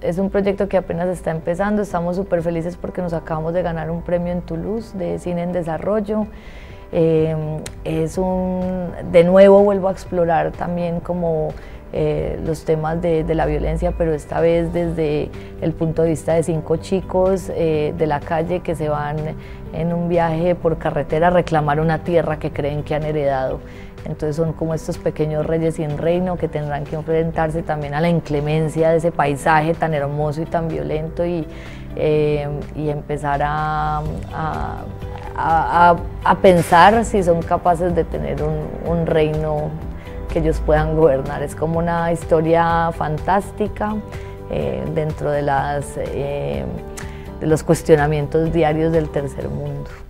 es un proyecto que apenas está empezando, estamos súper felices porque nos acabamos de ganar un premio en Toulouse de cine en desarrollo. De nuevo vuelvo a explorar también como los temas de la violencia, pero esta vez desde el punto de vista de 5 chicos de la calle que se van en un viaje por carretera a reclamar una tierra que creen que han heredado. Entonces son como estos pequeños reyes sin reino que tendrán que enfrentarse también a la inclemencia de ese paisaje tan hermoso y tan violento y empezar a pensar si son capaces de tener un reino que ellos puedan gobernar. Es como una historia fantástica dentro de los cuestionamientos diarios del tercer mundo.